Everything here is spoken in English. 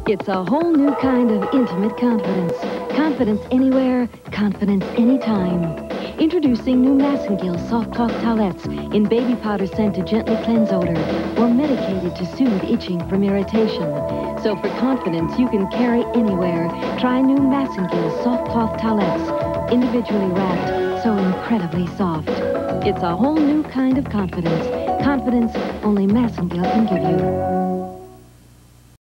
It's a whole new kind of intimate confidence. Confidence anywhere, confidence anytime. Introducing new Massengill soft cloth towelettes in baby powder scent to gently cleanse odor or medicated to soothe itching from irritation. So for confidence you can carry anywhere, try new Massengill soft cloth towelettes, individually wrapped, so incredibly soft. It's a whole new kind of confidence. Confidence only Massengill can give you.